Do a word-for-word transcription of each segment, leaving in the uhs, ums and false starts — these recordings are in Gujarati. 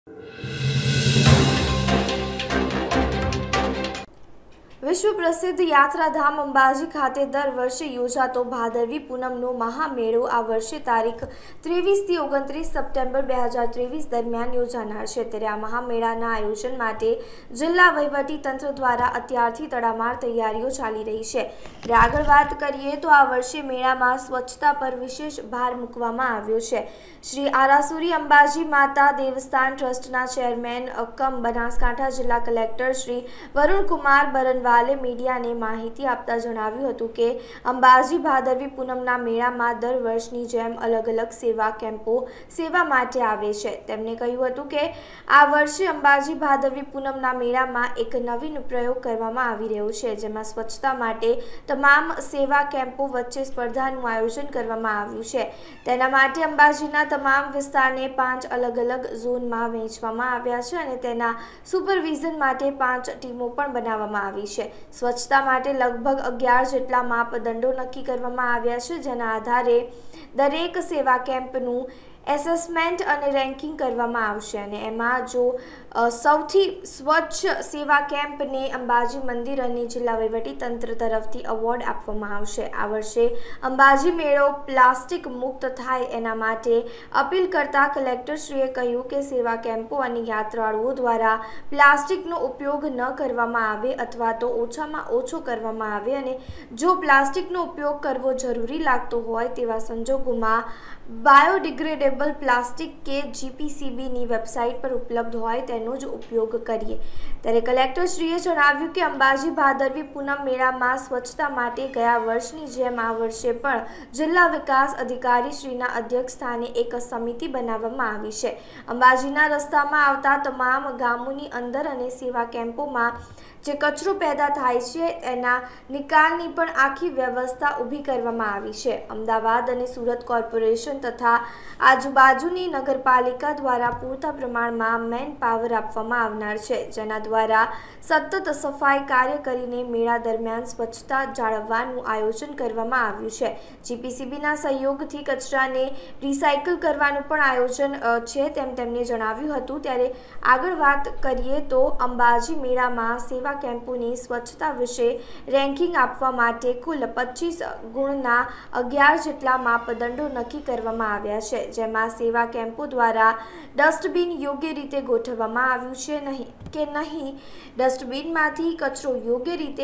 विश्व प्रसिद्ध यात्राधाम अंबाजी खाते दर वर्षे योजातो भादरवी पूनमनो महामेळो आ वर्षे तारीख ત્રેવીસ થી ઓગણત્રીસ સપ્ટેમ્બર બે હજાર ત્રેવીસ દરમિયાન યોજાનાર છે। ત્યારે આ મહામેળાના આયોજન માટે જિલ્લા વહીવટી તંત્ર દ્વારા અત્યારથી તડામાર તૈયારીઓ ચાલી રહી છે। ત્યારે આગળ વાત કરીએ તો આ વર્ષે મેળામાં સ્વચ્છતા પર વિશેષ ભાર મૂકવામાં આવ્યો છે। શ્રી આરાસુરી અંબાજી માતા દેવસ્થાન ટ્રસ્ટના ચેરમેન કમ બનાસકાંઠા જિલ્લા કલેક્ટર શ્રી વરુણકુમાર બરનવાલ मीडिया ने माहिती आपता जणाव्युं हतुं के अंबाजी भादरवी पूनमना मेळामां दर वर्षनी जेम अलग अलग सेवा केम्पो सेवा माटे आवे छे। तेमणे कह्युं हतुं के आ वर्षे अंबाजी भादरवी पूनमना मेळामां एक नवीन प्रयोग करवामां आवी रह्यो छे, जेमां स्वच्छता माटे तमाम सेवा केम्पो वच्चे स्पर्धानुं आयोजन करवामां आव्युं छे। तेना माटे अंबाजीना तमाम विस्तारने पांच अलग अलग झोनमां वहेंचवामां आव्या छे अने तेना सुपरविजन माटे पांच टीमो पण बनाववामां आवी छे। स्वच्छता माटे लगभग अगियार जेटला मापदंडो नक्की करवामां आव्या छे, जेना आधारे दरेक सेवा केम्पनुं एसेसमेंट और रेंकिंग करवामां आवशे अने एमां जो सौथी स्वच्छ सेवा केम्प ने अंबाजी मंदिर और जिला वहीवटी तंत्र तरफथी अवॉर्ड आपवामां आवशे। आ वर्षे अंबाजी मेळो प्लास्टिक मुक्त थाय एना माटे अपील करता कलेक्टरश्रीए कह्युं के सेवा केम्पो और यात्राळुओ द्वारा प्लास्टिकनो उपयोग न करवामां आवे अथवा तो ओछामां ओछो करवामां आवे अने जो प्लास्टिकनो उपयोग करवो जरूरी लागतो होय तेवा संजोगोमां बायोडिग्रेडेबल प्लास्टिक के जीपीसीबी नी वेबसाइट पर उपलब्ध होय तेनो ज उपयोग करिए। त्यारे कलेक्टरश्रीए जणाव्युं के अंबाजी भादरवी पूनम मेळामां स्वच्छता माटे गया वर्षनी जेम आ वर्षे पण जिल्ला विकास अधिकारी श्रीना अध्यक्षस्थाने एक समिति बनाववामां आवी छे। अंबाजीना रસ્તામાં આવતા તમામ ગામોની અંદર અને સેવા કેમ્પોમાં જે કચરો પેદા થાય છે એના નિકાલની પણ આખી વ્યવસ્થા ઊભી કરવામાં આવી છે। અમદાવાદ અને સુરત કોર્પોરેશન તથા આજુબાજુની નગરપાલિકા દ્વારા પૂરતા પ્રમાણમાં મેન પાવર આપવામાં આવનાર છે, જેના દ્વારા સતત સફાઈ કાર્ય કરીને મેળા દરમિયાન સ્વચ્છતા જાળવવાનું આયોજન કરવામાં આવ્યું છે। જીપીસીબીના સહયોગથી કચરાને રિસાયકલ કરવાનું પણ આયોજન છે તેમ તેમણે જણાવ્યું હતું। ત્યારે આગળ વાત કરીએ તો અંબાજી મેળામાં સેવા કેમ્પોની સ્વચ્છતા વિશે રેન્કિંગ આપવા માટે કુલ પચીસ ગુણના અગિયાર જેટલા માપદંડો નક્કી કરવામાં આવ્યા છે, જેમાં સેવા કેમ્પો દ્વારા ડસ્ટબિન યોગ્ય રીતે ગોઠવવામાં આવ્યું છે નહીં કે નહીં, ડસ્ટબિનમાંથી કચરો યોગ્ય રીતે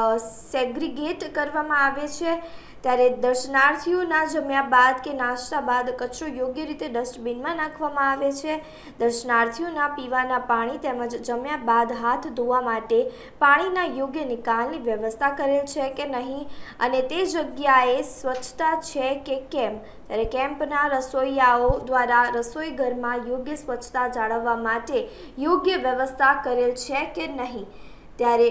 સેગ્રીગેટ કરવામાં આવે છે। ત્યારે દર્શનાર્થીઓના જમ્યા બાદ કે નાસ્તા બાદ કચરો યોગ્ય રીતે ડસ્ટબિનમાં નાખવામાં આવે છે। દર્શનાર્થીઓના પીવાના પાણી તેમજ જમ્યા બાદ હાથ ધોવા માટે પાણીના યોગ્ય નિકાલની વ્યવસ્થા કરેલ છે કે નહીં અને તે જગ્યાએ સ્વચ્છતા છે કે કેમ। ત્યારે કેમ્પના રસોઈયાઓ દ્વારા રસોઈ ઘરમાં યોગ્ય સ્વચ્છતા જાળવવા માટે યોગ્ય વ્યવસ્થા કરેલ છે કે નહીં। ત્યારે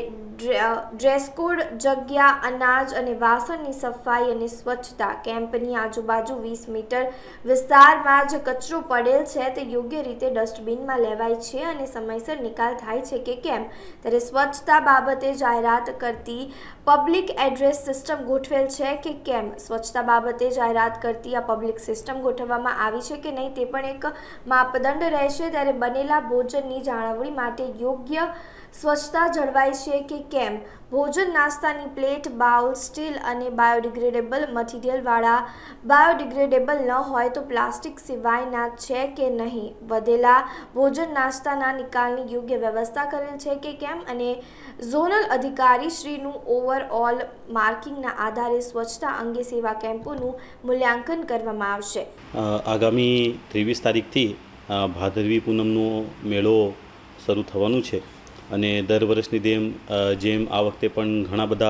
ડ્રેસ કોડ, જગ્યા, અનાજ અને વાસણની સફાઈ અને સ્વચ્છતા, કેમ્પની આજુબાજુ વીસ મીટર વિસ્તારમાં જે કચરો પડેલ છે તે યોગ્ય રીતે ડસ્ટબિનમાં લેવાય છે અને સમયસર નિકાલ થાય છે કે કેમ। ત્યારે સ્વચ્છતા બાબતે જાહેરાત કરતી પબ્લિક એડ્રેસ સિસ્ટમ ગોઠવેલ છે કે કેમ, સ્વચ્છતા બાબતે જાહેરાત કરતી આ પબ્લિક સિસ્ટમ ગોઠવવામાં આવી છે કે નહીં તે પણ એક માપદંડ રહેશે। ત્યારે બનેલા ભોજનની જાળવણી માટે યોગ્ય સ્વચ્છતા જળવાય છે કે કેમ, ભોજન નાસ્તાની પ્લેટ, બાઉલ સ્ટીલ અને બાયોડિગ્રેડેબલ મટીરિયલવાળા બાયોડિગ્રેડેબલ ન હોય તો પ્લાસ્ટિક સિવાયના છે કે નહીં, વધેલા ભોજન નાસ્તાના નિકાલની યોગ્ય વ્યવસ્થા કરેલ છે કે કેમ અને ઝોનલ અધિકારીશ્રીનું ઓવરઓલ માર્કિંગના આધારે સ્વચ્છતા અંગે સેવા કેમ્પોનું મૂલ્યાંકન કરવામાં આવશે। આગામી ત્રેવીસ તારીખથી ભાદરવી પૂનમનો મેળો શરૂ થવાનો છે અને દર વર્ષની જેમ જેમ આ વખતે પણ ઘણા બધા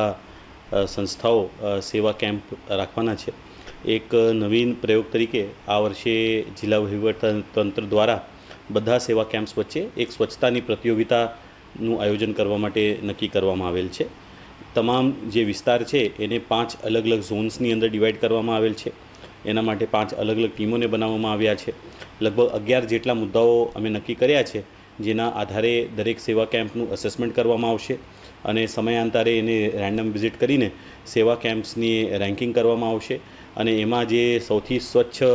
સંસ્થાઓ સેવા કેમ્પ રાખવાના છે। એક નવીન પ્રયોગ તરીકે આ વર્ષે જિલ્લા વહીવટીતંત્ર દ્વારા બધા સેવા કેમ્પ્સ વચ્ચે એક સ્વચ્છતાની પ્રતિયોગિતાનું આયોજન કરવા માટે નક્કી કરવામાં આવેલ છે। તમામ જે વિસ્તાર છે એને પાંચ અલગ અલગ ઝોન્સની અંદર ડિવાઈડ કરવામાં આવેલ છે। એના માટે પાંચ અલગ અલગ ટીમોને બનાવવામાં આવ્યા છે। લગભગ અગિયાર જેટલા મુદ્દાઓ અમે નક્કી કર્યા છે, જેના આધારે દરેક સેવા કેમ્પનું અસેસમેન્ટ કરવામાં આવશે અને સમયાંતરે એને રેન્ડમ વિઝિટ કરીને સેવા કેમ્પ્સની રેન્કિંગ કરવામાં આવશે અને એમાં જે સૌથી સ્વચ્છ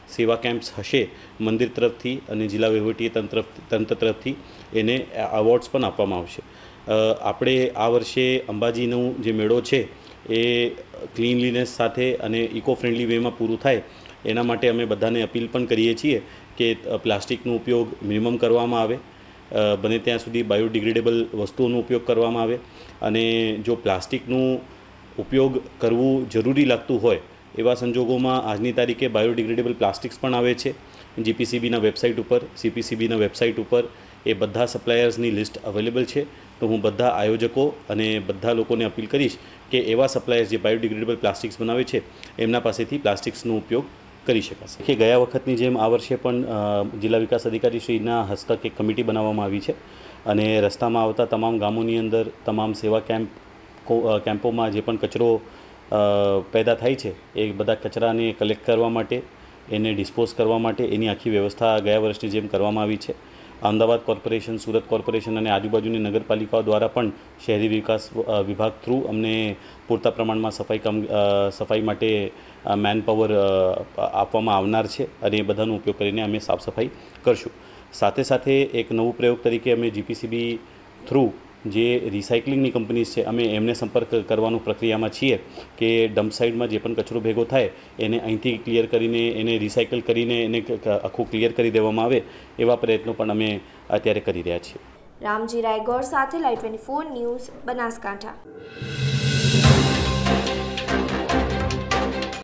સેવા કેમ્પ્સ હશે મંદિર તરફથી અને જિલ્લા વહીવટી તંત્ર તંત્ર તરફથી એને અવોર્ડ્સ પણ આપવામાં આવશે. આપણે આ વર્ષે અંબાજીનો જે મેળો છે એ ક્લીનલીનેસ સાથે અને ઇકો ફ્રેન્ડલી વેમાં પૂરું થાય એના માટે અમે બધાને અપીલ પણ કરીએ છીએ કે પ્લાસ્ટિકનો ઉપયોગ મિનિમમ કરવામાં આવે, બને ત્યાં સુધી બાયોડિગ્રેડેબલ વસ્તુઓનો ઉપયોગ કરવામાં આવે અને જો પ્લાસ્ટિકનો ઉપયોગ કરવું જરૂરી લાગતું હોય એવા સંજોગોમાં આજની તારીખે બાયોડિગ્રેડેબલ પ્લાસ્ટિક્સ પણ આવે છે. જીપીસીબીના વેબસાઇટ ઉપર સીપીસીબીના વેબસાઇટ ઉપર એ બધા સપ્લાયર્સની લિસ્ટ અવેલેબલ છે. તો હું બધા આયોજકો અને બધા લોકોને અપીલ કરીશ કે એવા સપ્લાયર્સ જે બાયોડિગ્રેડેબલ પ્લાસ્ટિક્સ બનાવે છે એમના પાસેથી પ્લાસ્ટિક્સનો ઉપયોગ કરી શકાશે. કે ગયા વખતની જેમ આ વર્ષે પણ જિલ્લા વિકાસ અધિકારી શ્રીના હસ્તક એક કમિટી બનાવવામાં આવી છે અને રસ્તામાં આવતા તમામ ગામોની અંદર તમામ સેવા કેમ્પ કેમ્પોમાં જે પણ કચરો પેદા થાય છે એ બધા કચરાને કલેક્ટ કરવા માટે, એને ડિસ્પોઝ કરવા માટે એની આખી વ્યવસ્થા ગયા વર્ષની જેમ કરવામાં આવી છે. અમદાવાદ કોર્પોરેશન, સુરત કોર્પોરેશન અને આજુબાજુની નગરપાલિકાઓ દ્વારા પણ શહેરી વિકાસ વિભાગ થ્રુ અમને પૂરતા પ્રમાણમાં સફાઈ કામ સફાઈ માટે મેન પાવર આપવામાં આવનાર છે અને એ બધાનો ઉપયોગ કરીને અમે સાફ સફાઈ કરશું. સાથે સાથે એક નવું પ્રયોગ તરીકે અમે જીપીસીબી થ્રુ જે રિસાયકલિંગની કંપનીઝ છે અમે એમને સંપર્ક કરવાનું પ્રક્રિયામાં છીએ કે ડમ્પ સાઇડમાં જે પણ કચરો ભેગો થાય એને અહીંથી ક્લિયર કરીને એને રિસાયકલ કરીને એને આખું ક્લિયર કરી દેવામાં આવે એવા પ્રયત્નો પણ અમે અત્યારે કરી રહ્યા છીએ. રામજી રાયગોર સાથે live twenty four news, Banaskantha.